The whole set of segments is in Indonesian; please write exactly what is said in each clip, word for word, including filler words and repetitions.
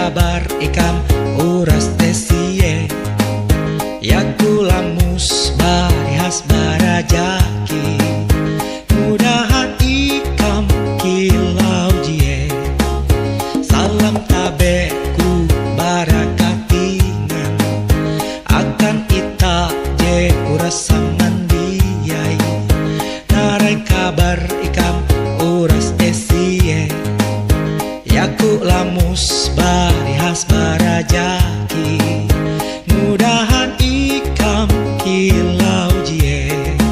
kabar ikam uras tesie, yaku lamus barihas barajaki, mudahan ikam kilau jie, salam tabeku barakatingan, akan ita je uras samandiai, narai kabar ikam uras tesie, yaku lamus barihas barajaki, mudahan ikam kilau jie.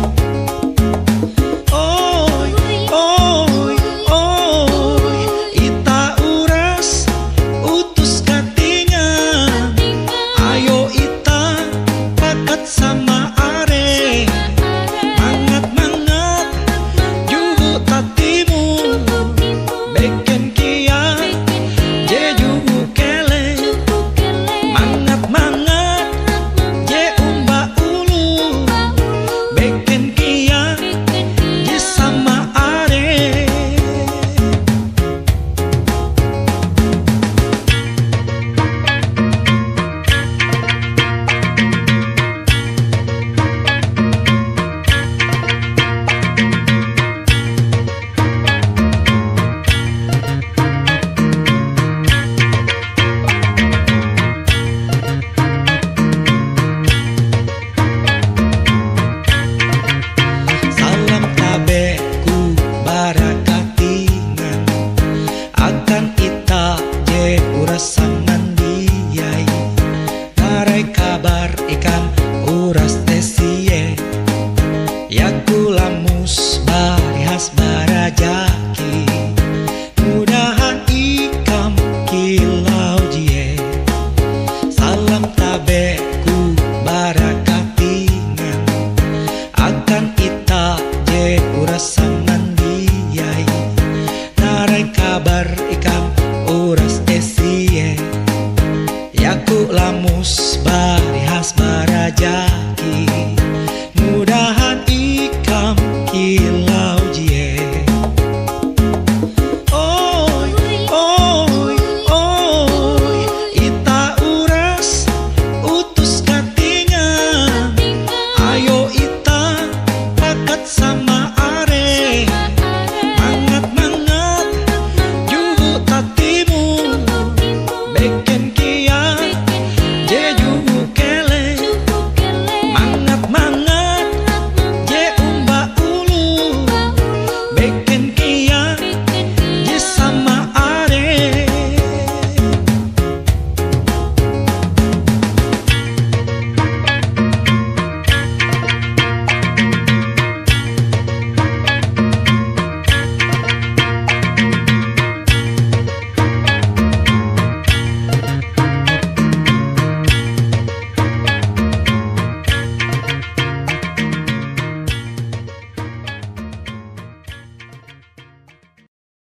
Oi, oi, oi, ita uras utus katingan, ayo ita pakat sama are, mangat mangat juhu tatimu, beken kia je juhu kele, mangat mangat je umba ulu, beken kia je sama are. Salam tabeku barakatingan, akan ita je uras samandiai, narai kabar ikam uras tesie, yaku lamus barihas barajaki, mudahan ikam kilau jie. Salam tabeku barakatingan, akan ita je uras samandiai, narai kabar ikam uras tesie, yaku lamus barihas barajaki.